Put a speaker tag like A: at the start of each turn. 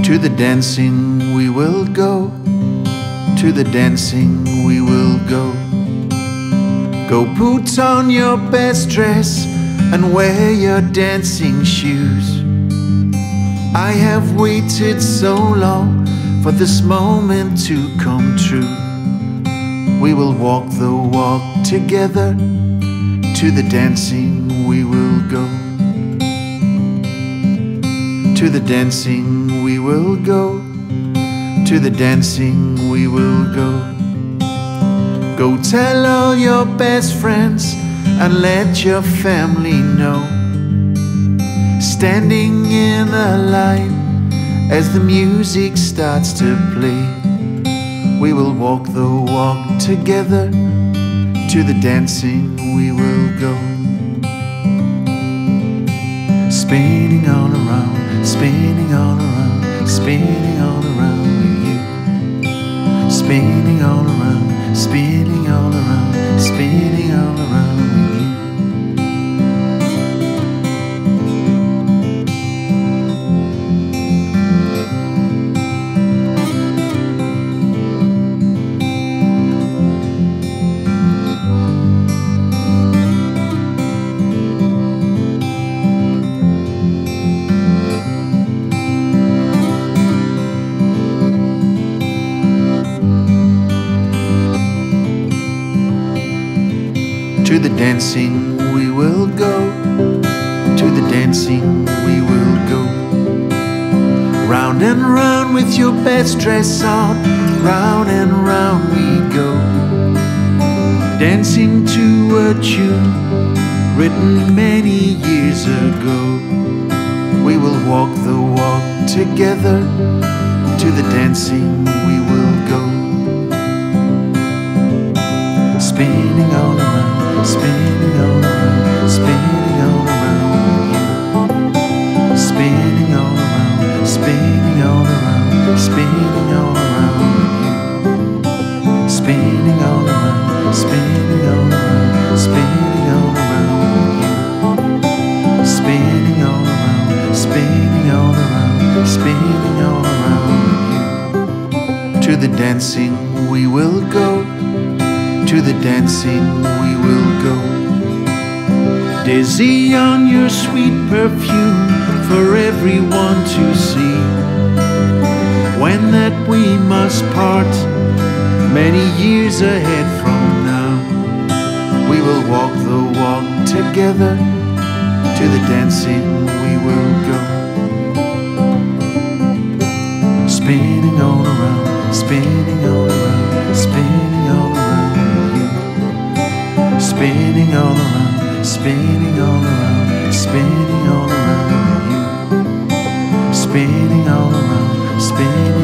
A: To the dancing we will go, to the dancing we will go. Go put on your best dress and wear your dancing shoes. I have waited so long for this moment to come true. We will walk the walk together, to the dancing we will go. To the dancing we will go, to the dancing we will go. Go tell all your best friends and let your family know. Standing in a line as the music starts to play, we will walk the walk together, to the dancing we will go. Spinning all around, spinning all around, spinning all around with you. Spinning all around, spinning all around, spinning all around with you. To the dancing we will go, to the dancing we will go. Round and round with your best dress on, round and round we go. Dancing to a tune written many years ago. We will walk the walk together, to the dancing we will go. Spinning all around, spinning all around, spinning all around with you. Spinning all around, spinning all around, spinning all around with you. Spinning all around, spinning all around, spinning all around with you. Spinning all around, spinning all around, spinning all around with you. To the dancing we will go, to the dancing we will go. Dizzy on your sweet perfume for everyone to see. When that we must part, many years ahead from now, we will walk the walk together, to the dancing we will go. Spinning all around, spinning all around, spinning all around. Spinning all around, spinning all around, spinning all around with you. Spinning all around, spinning